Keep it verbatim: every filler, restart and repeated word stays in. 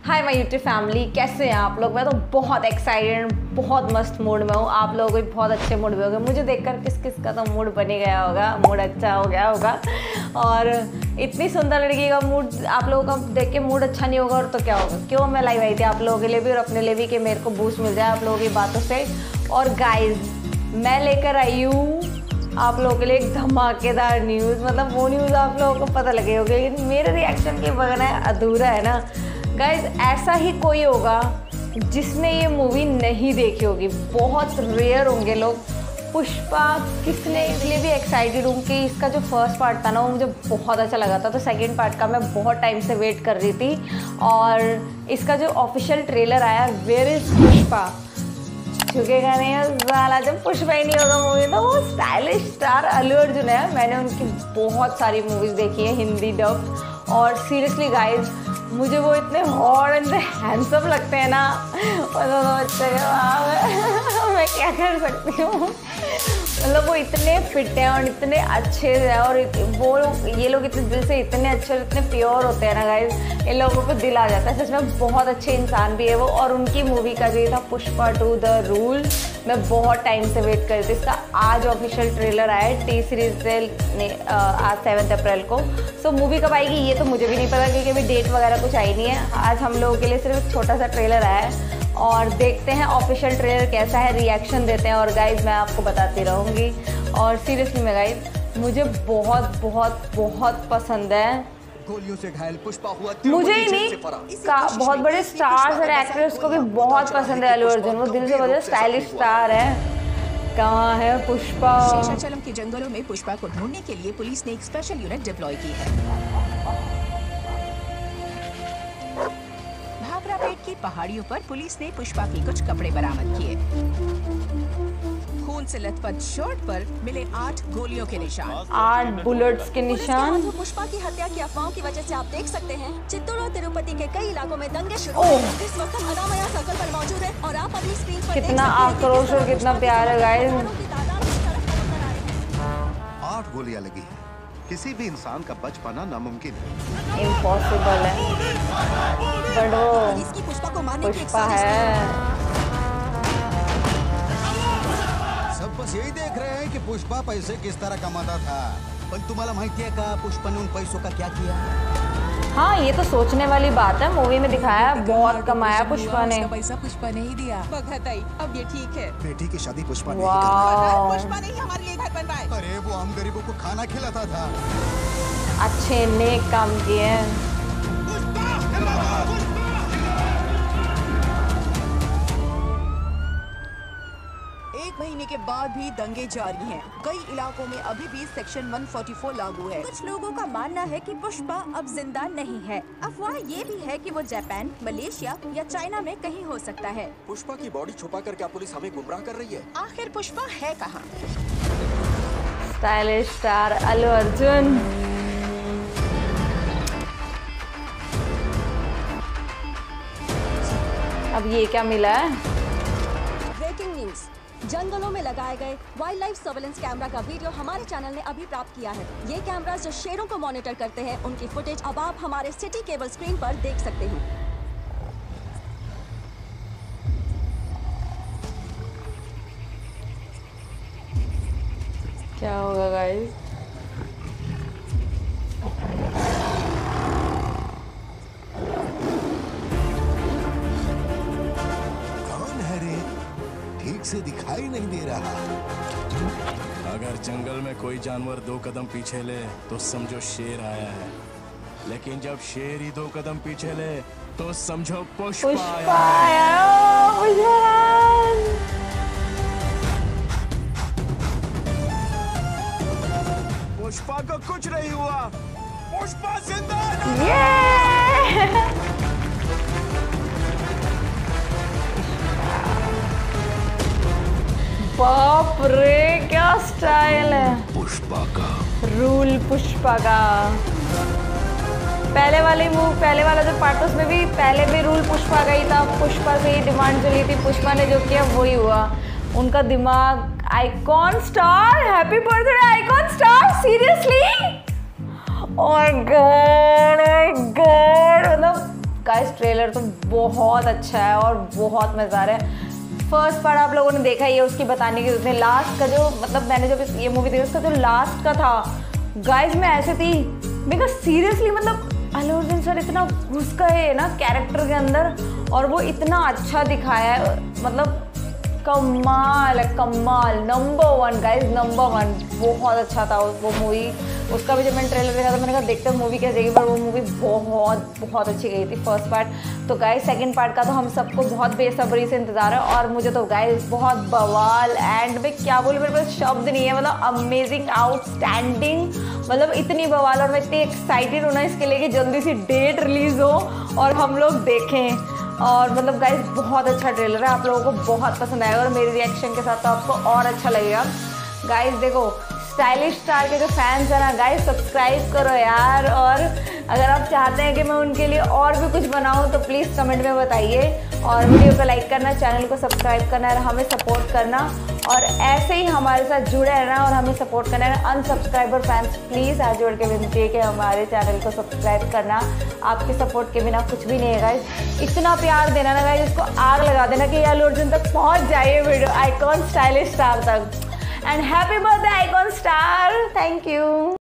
Hi my YouTube family, कैसे हैं आप लोग। मैं तो बहुत एक्साइटेड, बहुत मस्त मूड में हूँ। आप लोग भी बहुत अच्छे मूड में होंगे। मुझे देखकर किस किस का तो मूड बनी गया होगा, मूड अच्छा हो गया होगा। और इतनी सुंदर लड़की का मूड आप लोगों का देख के मूड अच्छा नहीं होगा और तो क्या होगा। क्यों मैं लाइव आई थी आप लोगों के लिए भी और अपने लिए भी कि मेरे को बूस्ट मिल जाए आप लोगों की बातों से। और गाइज मैं लेकर आई हूँ आप लोगों के लिए एक धमाकेदार न्यूज़। मतलब वो न्यूज़ आप लोगों को पता लगे होगा, लेकिन मेरे रिएक्शन के बगैर अधूरा है ना गाइज। ऐसा ही कोई होगा जिसने ये मूवी नहीं देखी होगी, बहुत रेयर होंगे लोग। पुष्पा किसने, इसलिए भी एक्साइटेड हूँ कि इसका जो फर्स्ट पार्ट था ना वो मुझे बहुत अच्छा लगा था, तो सेकंड पार्ट का मैं बहुत टाइम से वेट कर रही थी। और इसका जो ऑफिशियल ट्रेलर आया, वेयर इज पुष्पा, झुकेगा नहीं है साला। जब पुष्पा ही नहीं होगा मूवी तो वो स्टाइलिश स्टार अल्लू अर्जुन है। मैंने उनकी बहुत सारी मूवीज़ देखी है हिंदी डब, और सीरियसली गाइज मुझे वो इतने हॉट एंड हैंडसम लगते हैं ना, मतलब बच्चे मैं क्या कर सकती हूँ। मतलब वो इतने फिट हैं और इतने अच्छे हैं, और वो ये लोग इतने दिल से इतने अच्छे और इतने प्योर होते हैं ना गाइज, इन लोगों को दिल आ जाता है सच में। बहुत अच्छे इंसान भी है वो। और उनकी मूवी का जो था पुष्पा टू द रूल, मैं बहुत टाइम से वेट कर रही थी। इसका आज ऑफिशियल ट्रेलर आया है टी सीरीज ने आज सेवन्थ अप्रैल को। सो मूवी कब आएगी ये तो मुझे भी नहीं पता, क्योंकि अभी डेट वगैरह कुछ आई नहीं है। आज हम लोगों के लिए सिर्फ एक छोटा सा ट्रेलर आया है और देखते हैं ऑफिशियल ट्रेलर कैसा है, रिएक्शन देते हैं। और गाइज मैं आपको बताती रहूँगी। और सीरियसली में गाइज मुझे बहुत बहुत बहुत पसंद है। गोलियों से घायल पुष्पा हुआ, मुझे ही नहीं का बहुत बड़े स्टार्स और एक्ट्रेस को भी बहुत पसंद है अल्लू अर्जुन। वो दिल से बहुत स्टाइलिश स्टार है। कहाँ है पुष्पा? शेषाचलम के जंगलों में पुष्पा को ढूंढने के लिए पुलिस ने एक स्पेशल यूनिट डिप्लॉय की है। भाखरापेट की पहाड़ियों पर पुलिस ने पुष्पा के कुछ कपड़े बरामद किए। खून से लथपथ शर्ट पर मिले आठ गोलियों के निशान, आठ बुलेट्स के निशान। पुष्पा की हत्या की अफवाहों की वजह से आप देख सकते हैं चित्तूर और तिरुपति के कई इलाकों में दंगे शुरू हैं। इस वक्त हम अनामया सर्कल पर मौजूद हैं और आप अपनी स्क्रीन पर कितना आक्रोश और कितना प्यार है गाइस। आठ गोलियां लगी हैं। किसी भी इंसान का बच पाना नामुमकिन है, इम्पॉसिबल है। बट वो इसकी पुष्पा को मारने की पुष्पा है। सब बस यही देख रहे हैं कि पुष्पा पैसे किस तरह कमाता था। पण तुम्हाला माहिती है का पुष्पा ने उन पैसों का क्या किया? हाँ ये तो सोचने वाली बात है। मूवी में दिखाया बहुत कमाया पुष्पा ने। पैसा पुष्पा ने ही दिया। बघताई, अब ये ठीक है। बेटी की शादी पुष्पा ने वाह, पुष्पा ने ही हमारे लिए घर बनवाए। अरे वो हम गरीबों को खाना खिलाता था। अच्छे नेक काम किए। एक महीने के बाद भी दंगे जारी हैं। कई इलाकों में अभी भी सेक्शन एक सौ चौवालीस लागू है। कुछ लोगों का मानना है कि पुष्पा अब जिंदा नहीं है। अफवाह ये भी है कि वो जापान, मलेशिया या चाइना में कहीं हो सकता है। पुष्पा की बॉडी छुपाकर क्या पुलिस हमें गुमराह कर रही है? आखिर पुष्पा है कहाँ? Stylish star Allu Arjun. अब ये क्या मिला है? ब्रेकिंग न्यूज, जंगलों में लगाए गए वाइल्ड लाइफ सर्वेलेंस कैमरा का वीडियो हमारे चैनल ने अभी प्राप्त किया है। ये कैमरास जो शेरों को मॉनिटर करते हैं, उनकी फुटेज अब आप हमारे सिटी केबल स्क्रीन पर देख सकते हैं। क्या होगा गाइस? कौन है रे? ठीक से दिखाई नहीं दे रहा। अगर जंगल में कोई जानवर दो कदम पीछे ले तो समझो शेर आया है, लेकिन जब शेर ही दो कदम पीछे ले तो समझो पुष्पा पुष्पा आया है। पुष्पा को कुछ नहीं हुआ, पुष्पा जिंदा है। बाप रे क्या स्टाइल है पुष्पा का रूल। पुष्पा का पहले वाली मूव पहले वाला जो पार्ट उसमें भी पहले भी रूल पुष्पा का ही था। पुष्पा से ही डिमांड चली थी, पुष्पा ने जो किया वही हुआ। उनका दिमाग। Icon star, happy birthday icon star, seriously. Oh god, oh god, मतलब गाइस ट्रेलर तो बहुत अच्छा है और बहुत मज़ा आ रहा है। फर्स्ट पार्ट आप लोगों ने देखा ही है, उसकी बताने की जरूरत नहीं। लास्ट का जो मतलब मैंने जब ये मूवी देखी उसका जो लास्ट का था गाइस, मैं ऐसे थी, मैं कहा सीरियसली मतलब अल्लू अर्जुन सर इतना घुस गए ना कैरेक्टर के अंदर और वो इतना अच्छा दिखाया है, मतलब कमाल है, कमाल, number one guys, number one. बहुत अच्छा था वो मूवी। उसका भी जब मैंने ट्रेलर देखा था मैंने कहा देखते हैं मूवी कैसे जाएगी, पर वो मूवी बहुत बहुत अच्छी गई थी फर्स्ट पार्ट। तो गाइस सेकंड पार्ट का तो हम सबको बहुत बेसब्री से इंतजार है और मुझे तो गाइस बहुत बवाल एंड में क्या बोलूं, मेरे पास शब्द नहीं है, मतलब अमेजिंग, आउटस्टैंडिंग, मतलब इतनी बवाल और मैं इतनी एक्साइटेड हूँ ना इसके लिए कि जल्दी सी डेट रिलीज़ हो और हम लोग देखें। और मतलब गाइस बहुत अच्छा ट्रेलर है, आप लोगों को बहुत पसंद आएगा और मेरे रिएक्शन के साथ तो आपको और अच्छा लगेगा। गाइस देखो स्टाइलिश स्टार के जो फैंस हैं ना गाइस, सब्सक्राइब करो यार, और अगर आप चाहते हैं कि मैं उनके लिए और भी कुछ बनाऊं तो प्लीज़ कमेंट में बताइए और वीडियो को लाइक करना, चैनल को सब्सक्राइब करना और हमें सपोर्ट करना और ऐसे ही हमारे साथ जुड़े रहना और हमें सपोर्ट करना है। अनसब्सक्राइबर फैंस प्लीज़ आज जोड़ के विनती है कि हमारे चैनल को सब्सक्राइब करना, आपके सपोर्ट के बिना कुछ भी नहीं है गाइस। इतना प्यार देना ना गाइस, इसको आग लगा देना कि अल्लू अर्जुन तक पहुंच जाइए वीडियो आइकॉन स्टाइलिश स्टार तक। And happy birthday icon star, thank you.